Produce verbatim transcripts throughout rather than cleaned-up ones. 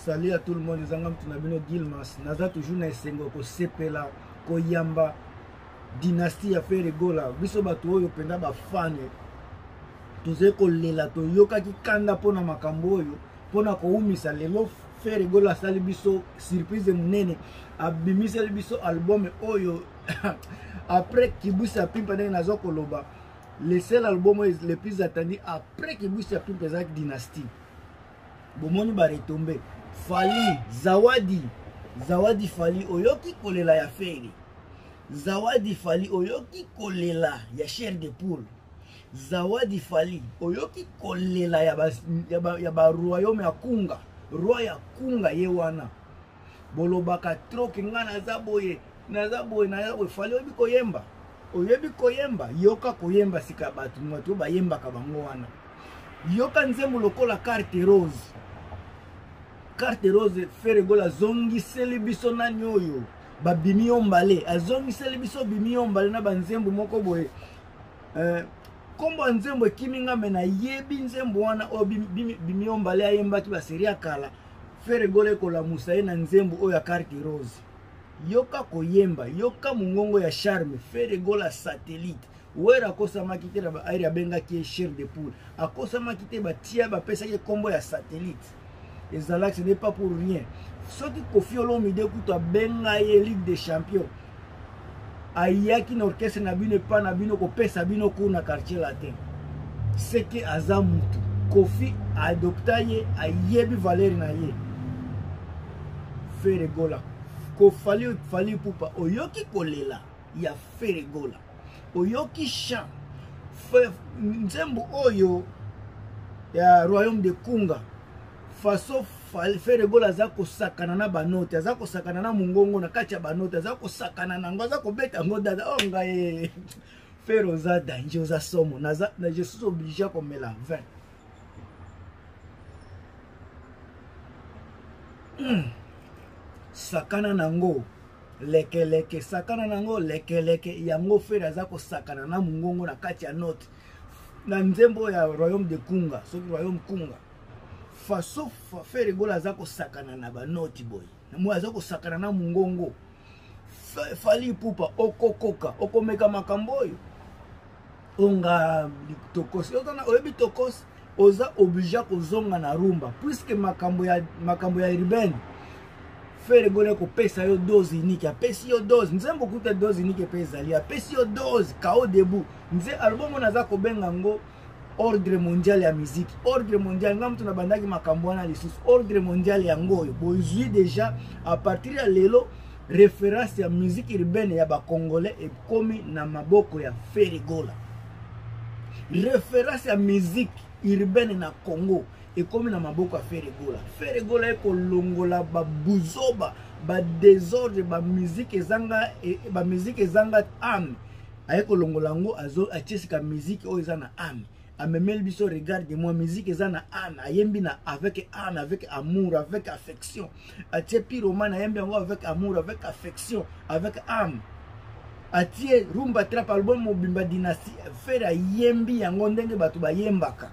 salut à tout le monde. Zangam tunabino Gilmas. Naza toujours na esengo ko sepela ko yamba dynastie ya Ferregola. Biso bato oyo penda ba fan. Tuze ko lela to yoka ki kanda pona makambo oyo. Pona ko umisa lelo Ferregola sali biso surprise munene. Abimisa biso album oyo après Kibusa Pimpa na nazo koloba. Le seul album le plus attendu après Kibusa Pimpa za dynastie. Bomoni ba retombe. Fali Zawadi Zawadi Fali oyoki kolela ya Ferry. Zawadi Fali oyoki kolela ya chair de poule. Zawadi Fali oyoki kolela ya ba, ya ba, ya ba royaume ya Kunga. Roi ya Kunga ye wana. Bolobaka troke ngana zaboye na zaboye na zaboye Fali oyobi koyemba. Oyobi koyemba yoka koyemba sika batu mwatu ba yemba ka bango wana. Yoka nzembo lokola carte rose. Carte rose Ferregola zongi seli biso na nyoyo ba bimi ombale azongi seli biso bimi ombale na banzembo moko boye euh kombo nzembo kiminga mena yebi nzembo wana o bimi, bimi ombale ayemba ki ba seria kala Ferregola ko la musaye na nzembo o ya carte rose yoka koyemba yoka mungongo ya charme Ferregola satellite wera kosa makite ba aire benga ki chair de poule akosa makite ba tia ba pesa ke kombo ya satellite. Et Zalak, ce n'est pas pour rien. Ce qui Kofi Olomide kuta benga ye Ligue des Champions. Ayaki na orchestre na bino pa na bino ko pesa bino ko na quartier latin. C'est que azamutu Kofi adopta ye ayebi Valeri na ye. Ferregola. Ko fali fali pupa oyoki kolela ya Ferregola. Oyoki chant. Nzembo oyo ya royaume de Kunga. Faso Ferregola za ko sakana na banote za ko sakana na mungongo na kati ya banote za ko sakana na ngo za ko beta ngo dada oh ngaye Ferro za danger za somo na za na je suis obligé comme la vingt mm. Sakana na ngo leke leke sakana na ngo leke leke yango Ferro za ko sakana na mungongo na kati ya note na nzembo ya royaume de Kunga so royaume Kunga faso Ferregola za ko sakana na ba noti boy na mwa za ko sakana na mungongo fali pupa okokoka okomeka makambo oyo onga tokosi otana oyebi tokosi oza obligé kozonga na rumba puisque makambo ya makambo ya urbaine Ferregola ko pesa yo dose unique ya pesi yo dose nzembo kuta dose unique pesa ali ya pesi yo dose kao debout nze album na za ko benga ngo ordre mondial ya musique ordre mondial ngam tuna bandaki makambo wana lisusu ordre mondial ya ngoyo bozui déjà à partir ya lelo référence ya musique urbaine ya ba congolais et komi na maboko ya Ferregola référence ya musique urbaine na Congo et komi na maboko ya Ferregola Ferregola eko longola ba buzoba ba désordre ba musique ezanga e, ba musique ezanga âme ayeko longola ngo azo atisika musique o ezana âme. Amemel biso regarde-moi musique ezana âme ayembi na avec âme avec amour avec affection atie pyromane ayembi yango avec amour avec affection avec âme atie rumba trap album mobimba dynastie Ferre ayembi yango ndenge bato bayembaka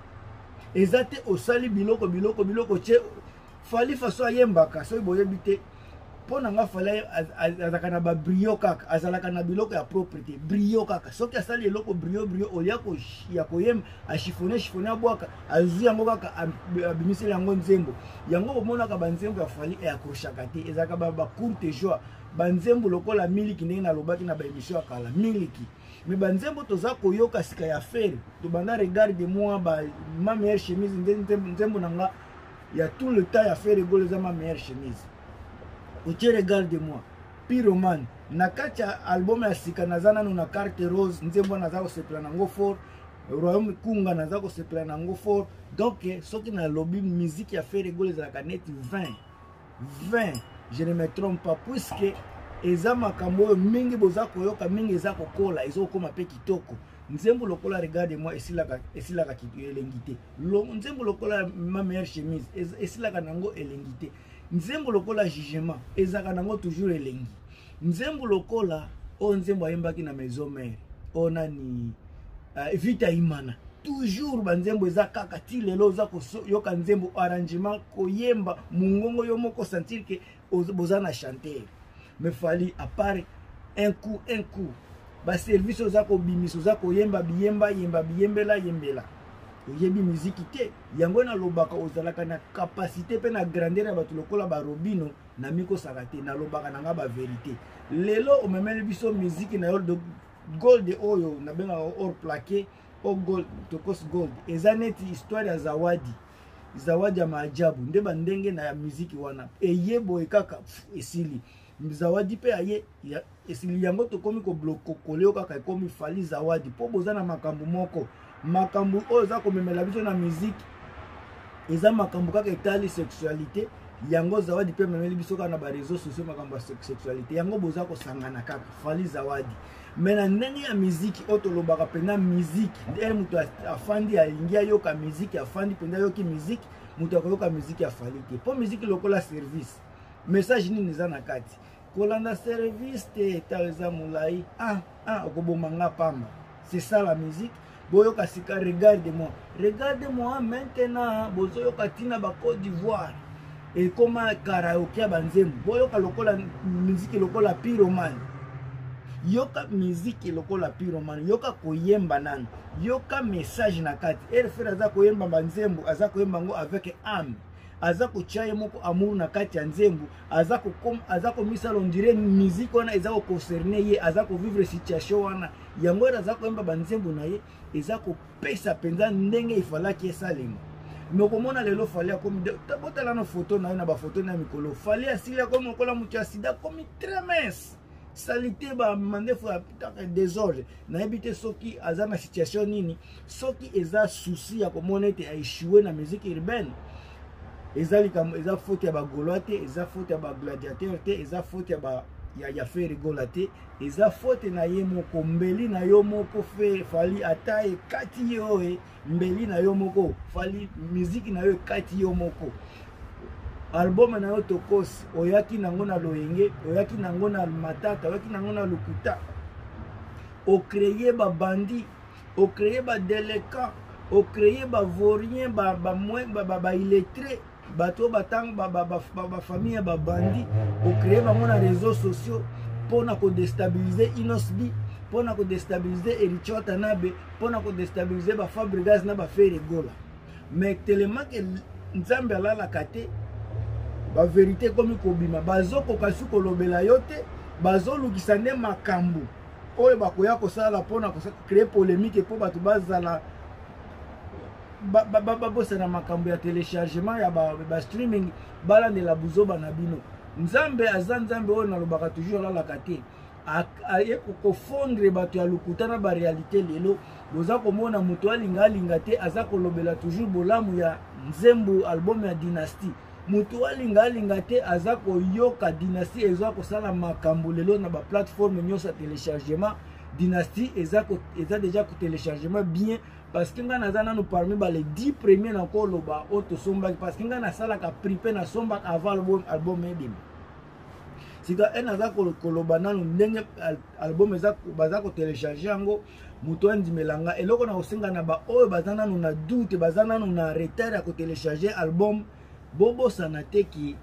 ezate osali biloko biloko biloko che fali faso ayembaka so boyebi te pona nga fali azalaka na ba brio kaka azalaka na biloko ya propriété brio kaka soki asali eloko brio brio olia ko ya koyem a chiffonner chiffonner abwaka azu yango kaka abimiseli yango nzembo yango omonaka banzembo ya fali e akoshaka te ezalaka ba, ba courte joie banzembo lokola miliki ndenge nalobaki na ba émission ya kala miliki mais banzembo toza koyoka sika ya Ferre to banda regarde moi ba ma meilleure chemise nzembo nanga ya tout le temps ya Ferregola za ma meilleure chemise. Oche regarde-moi Pyromane na kati ya album ya sika nazana no na carte rose nzembo naza ko sepela nango fort royaume Kunga naza ko sepela nango fort donc soki na lobby musique ya Ferregola za kanet vingt vingt je ne me trompe pas puisque eza makambo mingi boza koyoka mingi eza kokola ezo koma pe kitoko nzembo lokola regarde-moi esilaka esilaka kitu elengite lo nzembo lokola ma meilleure chemise esilaka nango elengite nzembo lokola jugement ezaka nango toujours elengi nzembo lokola o nzembo ayembaki na maison mère ona ni uh, Vita Imana toujours banzembo eza kaka ti lelo oza koyoka nzembo arrangement koyemba mungongo yo moko sentir que boza na chanter. Mais fali à part un coup un coup ba service oza ko bimiso oza koyemba biyemba yemba biyembela yembela oyebi musique te yango na lobaka ozalaka na capacité pe na grandeur ya bato lokola ba Robino na miko sakate na lobaka na nga ba vérité lelo omemeli biso musique na yo de gold oyo na benga or plaqué o gold tokos gold eza neti histoire ya zawadi zawadi ya maajabu nde bandenge na ya musique wana eyebo ekaka esili zawadi pe aye esili yango tokomi ko bloko koleo kaka ekomi fali zawadi po boza na makambo moko makambo oyo za komemela biso na musique eza makambo kaka etali sexualité yango zawadi pe memeli biso kaka na ba réseaux sociaux makambo ya sexualité yango boza kosangana kaka fali zawadi. Mais na ndenge ya musique oto lobaka pena musique ndenge mutu afandi alingi ayoka musique afandi pena yoki musique mutu akoyoka musique ya fali te po musique lokola service message nini eza na kati kolanda service te taleza mulai ah ah okobomanga pamba c'est ça la musique boyoka sika regarde-moi regarde-moi maintenant bozoyoka tina ba Côte d'Ivoire et comme karaoke ya banzembo boyoka lokola musique lokola pyromane yoka musique lokola pyromane yoka koyemba nani yoka message na kati elle fait aza koyemba banzembo aza koyemba ngo avec âme aza kochaye moko amour na kati ya nzembo aza ko comme aza ko misala on dirait musique wana eza ko concerner ye aza ko vivre situation wana yango aza koyemba banzembo na ye eza ko pesa penza ndenge ifalaki esalema mais komona lelo fali comme tabotala na photo na na ba photo na mikolo fali asili comme kola mutu ya sida comme très mince salité ba mande fo apitaka désordre na ebité soki aza na situation nini soki eza souci ya komona ete a échoué na musique urbaine ezali comme eza faute ya ba goloate eza faute ya ba gladiateur te eza faute ya ba ya ya fait rigolate eza faute na ye moko mbeli na yo moko fe fali ata e kati yo e mbeli na yo moko fali musique na yo kati yo moko album na yo tokos oyaki nango na loyenge oyaki nango na matata oyaki nango na lukuta o créer ba bandi o créer ba délinquant o créer ba vaurien ba ba moins ba ba illettré bato batang ba ba ba famille ba bandi o créer ba mon réseaux sociaux pour na ko déstabiliser Inosbi pour na ko déstabiliser Erichota nabe pour na ko déstabiliser ba Fabregas na ba faire gola mais tellement que nzambe ala la kate ba vérité comme kobima bazoko kasu kolobela yote bazolukisa nde makambo oyo bakoya kosala pona ko créer polémique pour bato bazala ba ba ba bosa na makambo ya téléchargement ya ba, ba streaming bala de la buzoba na bino nzambe azanzambe oyo na lobaka toujours la la kate aye ko fondre bato ya lukuta na ba réalité lelo boza komona muto alinga alinga te aza kolobela toujours bolamu ya nzembo album ya Dynasty mutu alinga alinga te aza koyoka Dynasty eza kosala makambo lelo na ba plateforme nyonso ya téléchargement Dynasty eza ko eza déjà ko téléchargement bien parce que nga nazana nous parmi ba les dix premiers na ko loba auto somba parce que nga na sala ka pripe na somba avant album album edim sika en aza ko loba na ndenge album eza baza ko télécharger yango mutu andimelanga eloko na osenga na ba oyo bazana na doute bazana na retard ya ko télécharger album bobo sanate ki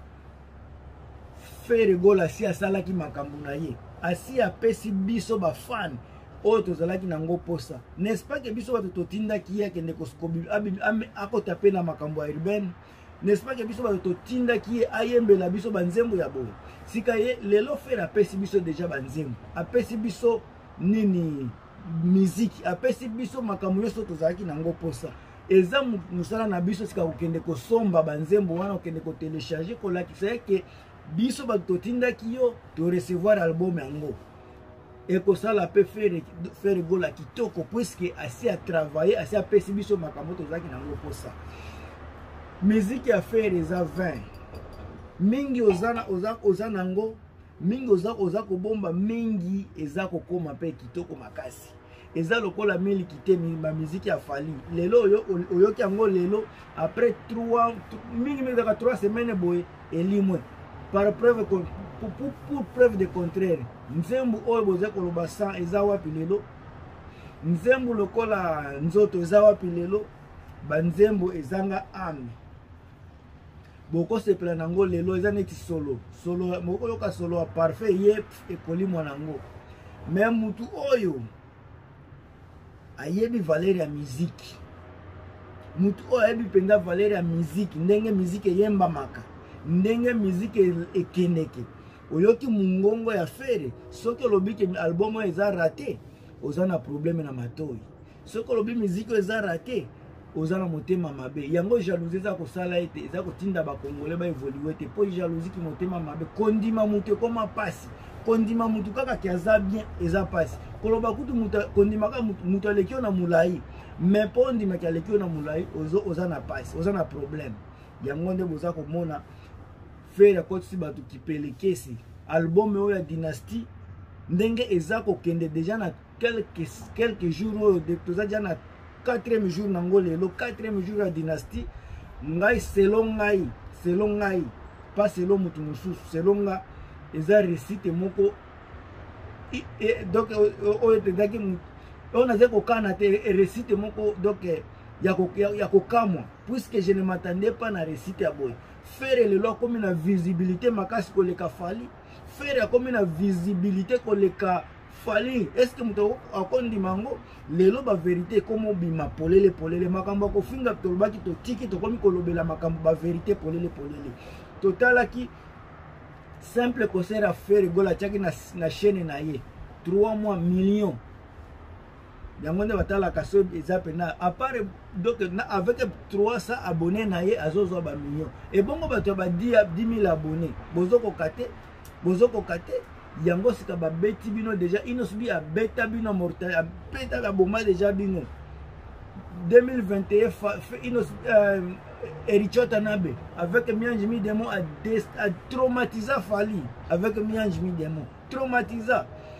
faire gola si asala ki makambo na ye asi apesi biso ba fan oyo tozalaki nango posa n'est-ce pas que biso bato totindaki ye akende koskobi akotape na makambo ya urbaine n'est-ce pas que biso bato totindaki ye ayembela biso banzembo ya boye sika ye lelo faire apesi biso déjà banzembo apesi biso nini musique apesi biso makambo nyonso tozalaki nango posa eza musala na biso sika kokende kosomba banzembo wana okende ko télécharger kolakisa ke biso bato totindaki yo to recevoir album yango et que ça la peut faire faire gola kitoko puisque assez à travailler assez à pesi biso makambo tozaki nango posa musique ya faire eza vingt mingi ozana oza ozana ngo mingi oza oza ko bomba mingi eza ko koma pe kitoko makasi eza lokola mili kite ba musique ya fali lelo oyo oyoki yango lelo après trois mingi mingi ka trois semaines boye elimwe par preuve pour, pour, pour preuve de contraire nzembo oyo boza koloba sans eza wapi lelo nzembo lokola nzoto eza wapi lelo banzembo ezanga ame boko sepela nango lelo eza neti solo solo moko yoka solo a parfait ye ekoli mwanango mais mutu oyo ayebi valeur ya musique mutu oyo ayebi penza valeur ya musique ndenge musique eyembamaka ndenge musique ekendeke oyoki mungongo ya fere soki olobi ke album eza raté oza na problème na matoi soki olobi musique eza raté oza na motema mabe yango jalousie eza kosala ete eza kotinda bakongole baevolue te po jalousie ki motema mabe kondima mutu ekoma pasi kondima mutu kaka ki aza bien eza pasi koloba kutu mutu kondima kaka mutu aleki yo na mulai mais po ondima ki aleki yo na mulai ozo oza na pasi oza na problème yango nde boza komona fere akotisi bato kipelekesi album oyo ya Dynastie ndenge eza kokende deja na quelques quelques jours oyo toza deja na quatrième jour nango lelo quatrième jour ya Dynastie ngai selon ngai selon ngai pas selon mutu mosusu selon nga eza récite moko donc oyo tezaki oyo naza kokana te récite moko donc ya kokamwa puisque je ne m'attendais pas na récite ya boye fere lelo akomi na visibilité makasi koleka Fally fere akomi na visibilité koleka Fally est-ce que muto akondima yango lelo ba vérité komo bima polele polele makambo kofinga tolobaki totiki tokomi kolobela makambo ba vérité polele polele totalaki simple concert à faire gola tiaki na, na chaîne na ye trois mois millions yango nde batalaka so eza pena à part donc na, avec trois cents abonnés na ye azozwa ba millions et bongo bato ba dix mille abonnés bozokoka te bozokoka te yango sika ba beti bino déjà Inos B a beta bino mortel a beta la bomba déjà bino deux mille vingt et un Inos euh, Erichot Tanabe avec Mianjimi Demo a, a traumatisé Fally avec Mianjimi Demo traumatisé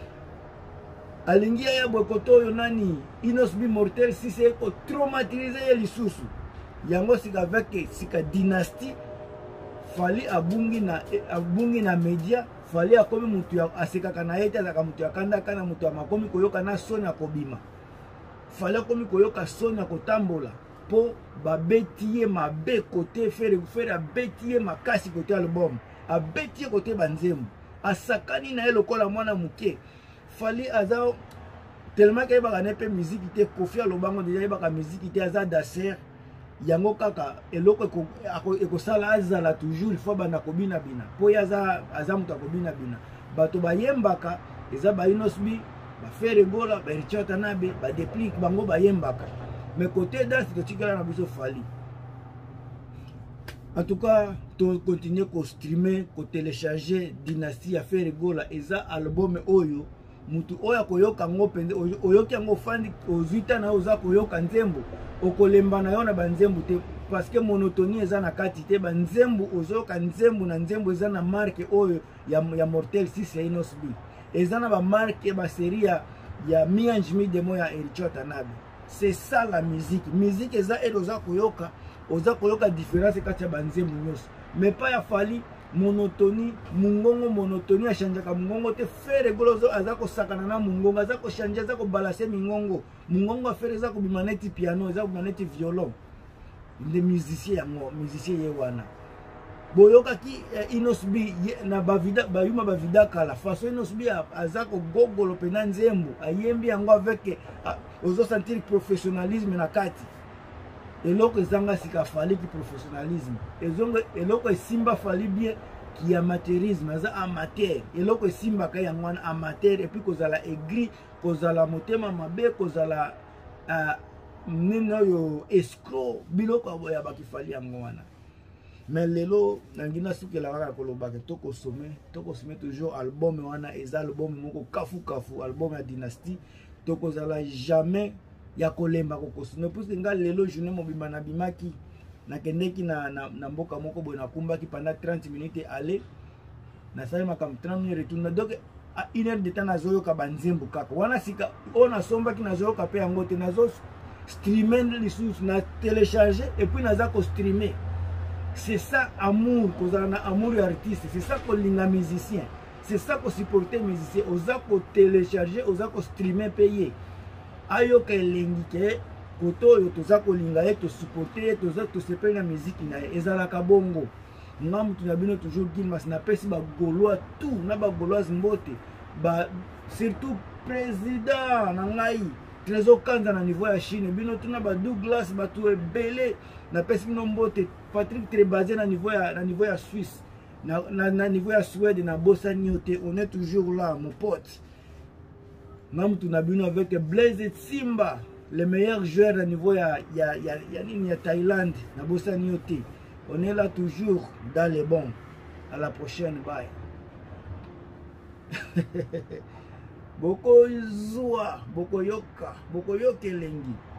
alingia ya bokoto yo nani Inos B mortel si c'est ko traumatiser ya lisusu yango sika avec sika Dynastie Fally abungi na abungi na media Fally akomi mutu ya asekaka na yete azaka mutu ya kanda kana mutu ya makomi koyoka na soni ya kobima Fally akomi koyoka soni ya kotambola po babeti ye mabe kote fere fere abeti ye makasi kote album abeti ye kote banzemu asakani na ye lokola mwana muke Fally aza tellement que yebaka nepe musique te Kofi Alobango deja yebaka musique te aza daser yango kaka eloko ekosala azala toujours il faut bana kobina bina po yaza aza mutu akobina bina bato bayembaka eza ba Inos B ba Fere Gola ba Erichot Tanabe ba Déplique bango bayembaka mais côté danse totikala na biso Fally en tout cas to continuer ko streamer ko télécharger Dynastie ya Fere Gola eza album oyo mutu oya koyoka ngo pende oyoki yango fandi ozuita na oza koyoka nzembo okolemba na yo na banzembo te parce que monotonie eza na kati te banzembo ozoyoka nzembo na nzembo eza na marque oyo ya, ya Mortel six ya Inos B eza na ba marque ba série ya, ya Mianjimi Demo ya Erichot Tanabe c'est ça la musique musique eza elle oza koyoka oza koyoka différence kati ya banzembo nyonso mais pas ya Fally monotonie mungongo monotonie achanjaka mungongo te Fere Gola aza kosakana na mungongo aza koshanje aza kobalase mingongo mungongo afere eza kobima neti piano eza kobima neti violon nde musicien yango musicien ye wana boyokaki eh, Inos B na bavida bayuma bavida kala façon Inos B aza kogogolo pena nzembo ayembi yango avec eh, ozo sentir professionnalisme na kati eloko ezanga sika Fally ki professionnalisme ezongo eloko esimba Fally bien ki amateurisme aza amateur eloko esimba ka yango wana amateur et puis kozala aigri kozala motema mabe kozala uh, nino yo escroc biloko ya baki Fally yango wana mais lelo nangina sukela kaka kolobaka toko sommet toko sommet toujours album wana eza album moko kafu kafu album ya Dynastie toko zala jamais ya kolemba kokosino puisque nga lelo journée mobima na bimaki na kendeki na, na, na mboka moko boy na kumbaki pendant trente minutes aller na sali makam trente minutes retourna donc à une heure de temps na zoyoka banzembo kaka wana sika ona sombaki na zoyoka pe yango te nazo streamer les sources na télécharger et puis naza ko streamer c'est ça amour kozala na amour ya artiste c'est ça ko linga musicien c'est ça ko supporter musicien oza ko télécharger oza ko streamer payer ayoka elengi ke koto oyo toza kolinga ye tosupporte ye toza tosepeli na miziki na ye ezalaka bongo. Nga mutu na bino toujours Gilmas napesi bagaulois tout na bagauloise mbote ba surtout président na ngai Trésor Kanza na niveau ya Chine bino tuna ba Douglas batu ebele napesi bino mbote Patrick Trebazier na niveau ya na niveau ya Suisse na, na, na niveau ya Suède na bossa nyote on est toujours là mon pote. Nga mutu na bino avec Blaise Simba le meilleur joueur à niveau ya ya ya ya nini ya Thaïlande na bossa nyote. On est là toujours dans les bons. À la prochaine, bye. Boko Zoua, Boko Yoka, Boko Yoke Lengi.